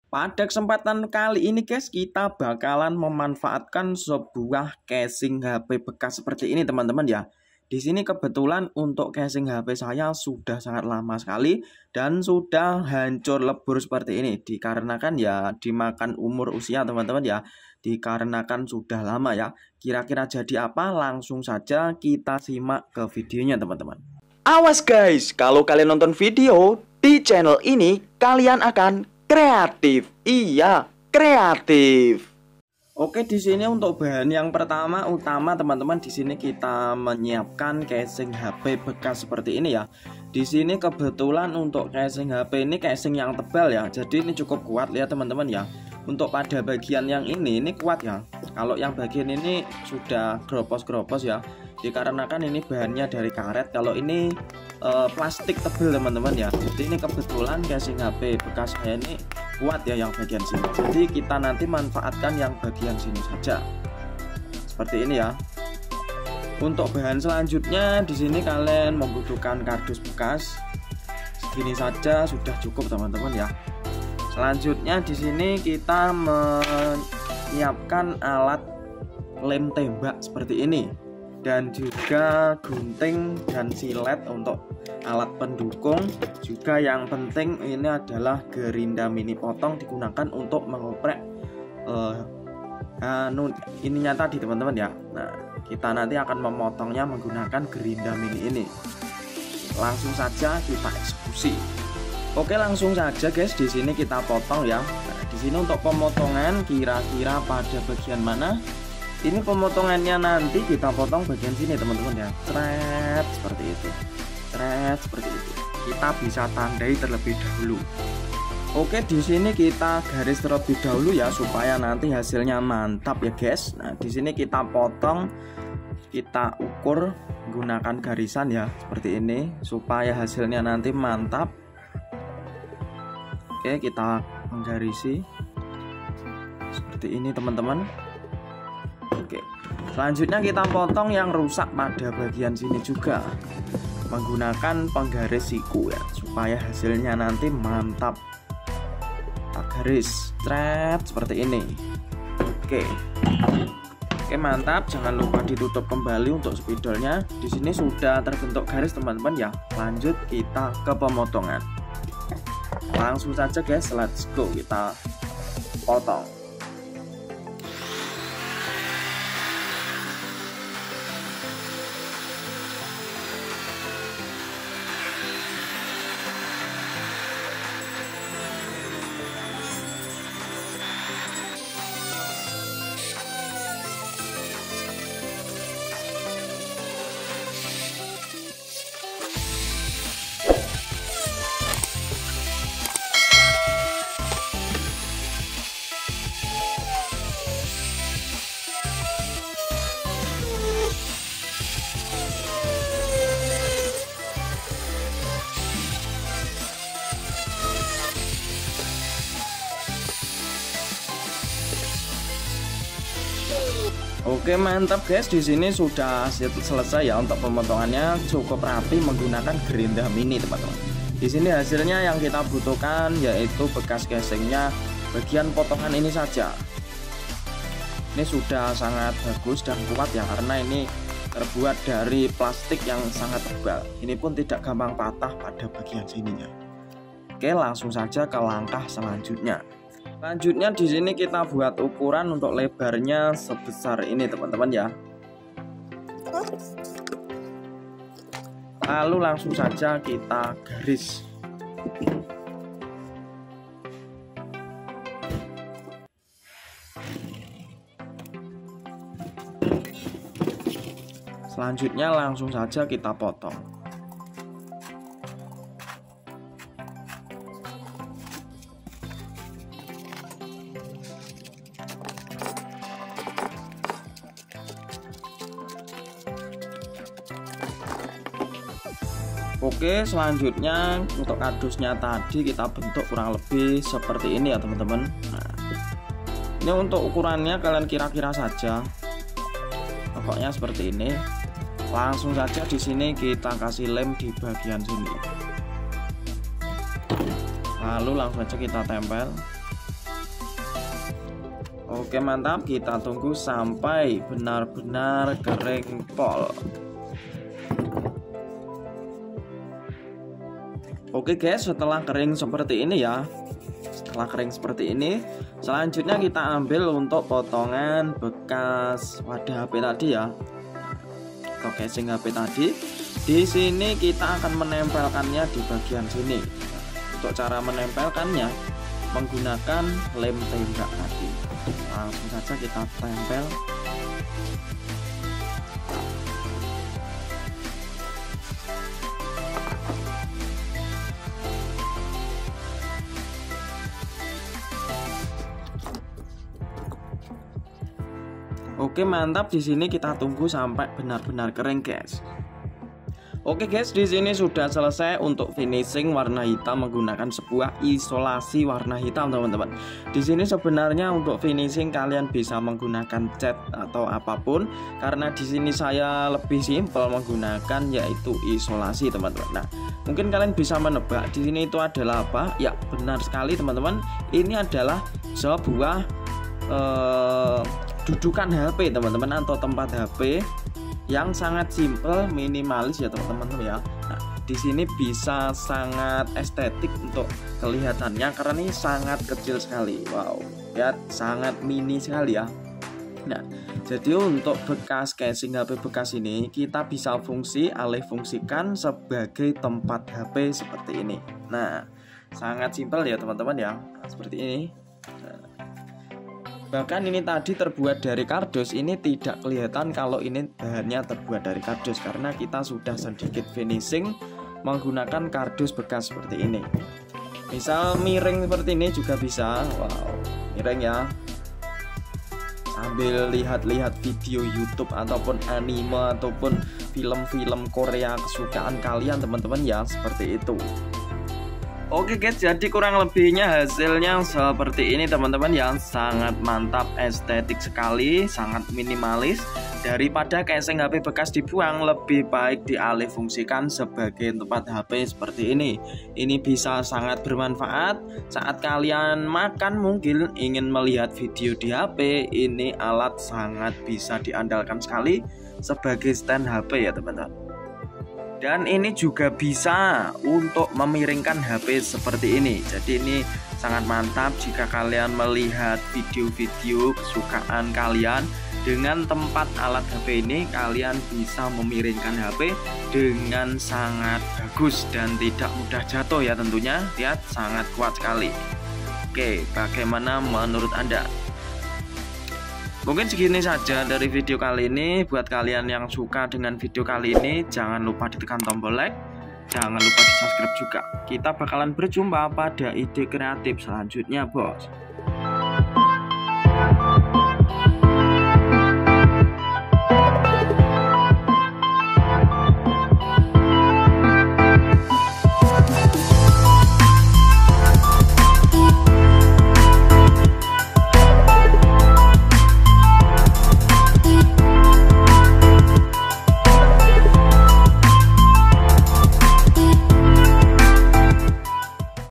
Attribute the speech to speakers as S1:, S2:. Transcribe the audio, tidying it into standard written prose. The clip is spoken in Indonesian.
S1: Pada kesempatan kali ini guys, kita bakalan memanfaatkan sebuah casing HP bekas seperti ini teman-teman ya. Di sini kebetulan untuk casing HP saya sudah sangat lama sekali dan sudah hancur lebur seperti ini. Dikarenakan ya dimakan umur usia teman-teman ya. Dikarenakan sudah lama ya. Kira-kira jadi apa? Langsung saja kita simak ke videonya teman-teman.
S2: Awas guys, kalau kalian nonton video di channel ini, kalian akan kreatif. Iya, kreatif.
S1: Oke, di sini untuk bahan yang utama teman-teman, di sini kita menyiapkan casing HP bekas seperti ini ya. Di sini kebetulan untuk casing HP ini casing yang tebal ya. Jadi ini cukup kuat lihat teman-teman ya. Untuk pada bagian yang ini kuat ya. Kalau yang bagian ini sudah gropos-gropos ya. Dikarenakan ini bahannya dari karet. Kalau ini plastik tebal teman-teman ya. Jadi ini kebetulan casing HP bekas saya ini kuat ya yang bagian sini. Jadi kita nanti manfaatkan yang bagian sini saja. Seperti ini ya. Untuk bahan selanjutnya di sini kalian membutuhkan kardus bekas. Segini saja sudah cukup teman-teman ya. Selanjutnya di sini kita menyiapkan alat lem tembak seperti ini dan juga gunting dan silet untuk alat pendukung. Juga yang penting ini adalah gerinda mini potong, digunakan untuk mengoprek ininya tadi teman-teman ya. Nah, kita nanti akan memotongnya menggunakan gerinda mini ini. Langsung saja kita eksekusi. Oke, langsung saja guys, di sini kita potong ya. Nah, di sini untuk pemotongan kira-kira pada bagian mana? Ini pemotongannya nanti kita potong bagian sini teman-teman ya. Cret seperti itu. Cret seperti itu. Kita bisa tandai terlebih dahulu. Oke, di sini kita garis terlebih dahulu ya supaya nanti hasilnya mantap ya guys. Nah, di sini kita potong, kita ukur menggunakan garisan ya seperti ini supaya hasilnya nanti mantap. Oke, kita menggarisi seperti ini teman-teman. Oke, selanjutnya kita potong yang rusak pada bagian sini juga menggunakan penggaris siku ya supaya hasilnya nanti mantap. Kita garis stret seperti ini. Oke, mantap. Jangan lupa ditutup kembali untuk spidolnya. Di sini sudah terbentuk garis teman-teman ya. Lanjut kita ke pemotongan. Langsung saja guys, let's go, kita potong. Oke, mantap guys, di sini sudah selesai ya untuk pemotongannya, cukup rapi menggunakan gerinda mini teman-teman. Di sini hasilnya yang kita butuhkan yaitu bekas casingnya bagian potongan ini saja. Ini sudah sangat bagus dan kuat ya karena ini terbuat dari plastik yang sangat tebal. Ini pun tidak gampang patah pada bagian sininya. Oke, langsung saja ke langkah selanjutnya. Selanjutnya di sini kita buat ukuran untuk lebarnya sebesar ini teman-teman ya. Lalu langsung saja kita garis. Selanjutnya langsung saja kita potong. Oke, selanjutnya untuk kardusnya tadi kita bentuk kurang lebih seperti ini ya teman-teman. Nah, ini untuk ukurannya kalian kira-kira saja. Pokoknya seperti ini. Langsung saja di sini kita kasih lem di bagian sini. Lalu langsung saja kita tempel. Oke mantap, kita tunggu sampai benar-benar kering pol. Oke guys, setelah kering seperti ini ya, selanjutnya kita ambil untuk potongan bekas wadah HP tadi ya, atau casing HP tadi. Di sini kita akan menempelkannya di bagian sini. Untuk cara menempelkannya menggunakan lem tembak tadi. Langsung saja kita tempel. Oke mantap, di sini kita tunggu sampai benar-benar kering guys. Oke guys, di sini sudah selesai untuk finishing warna hitam menggunakan sebuah isolasi warna hitam teman-teman. Di sini sebenarnya untuk finishing kalian bisa menggunakan cat atau apapun, karena di sini saya lebih simpel menggunakan yaitu isolasi teman-teman. Nah, mungkin kalian bisa menebak di sini itu adalah apa? Ya, benar sekali teman-teman. Ini adalah sebuah dudukan HP teman-teman, atau tempat HP yang sangat simple, minimalis ya teman-teman ya. Nah, di sini bisa sangat estetik untuk kelihatannya karena ini sangat kecil sekali. Wow, ya sangat mini sekali ya. Nah, jadi untuk bekas casing HP bekas ini kita bisa alih fungsikan sebagai tempat HP seperti ini. Nah, sangat simpel ya teman-teman ya. Nah, seperti ini. Bahkan ini tadi terbuat dari kardus, ini tidak kelihatan kalau ini bahannya terbuat dari kardus karena kita sudah sedikit finishing menggunakan kardus bekas seperti ini. Misal miring seperti ini juga bisa. Wow, miring ya. Sambil lihat-lihat video YouTube ataupun anime ataupun film-film Korea kesukaan kalian teman-teman ya, seperti itu. Oke guys, jadi kurang lebihnya hasilnya seperti ini teman-teman ya. Sangat mantap, estetik sekali, sangat minimalis. Daripada casing HP bekas dibuang, lebih baik dialih fungsikan sebagai tempat HP seperti ini. Ini bisa sangat bermanfaat saat kalian makan, mungkin ingin melihat video di HP. Ini alat sangat bisa diandalkan sekali sebagai stand HP ya teman-teman. Dan ini juga bisa untuk memiringkan HP seperti ini. Jadi ini sangat mantap jika kalian melihat video-video kesukaan kalian. Dengan tempat alat HP ini kalian bisa memiringkan HP dengan sangat bagus dan tidak mudah jatuh ya tentunya. Lihat, sangat kuat sekali. Oke, bagaimana menurut Anda? Mungkin segini saja dari video kali ini. Buat kalian yang suka dengan video kali ini, jangan lupa ditekan tombol like, jangan lupa di subscribe juga. Kita bakalan berjumpa pada ide kreatif selanjutnya bos.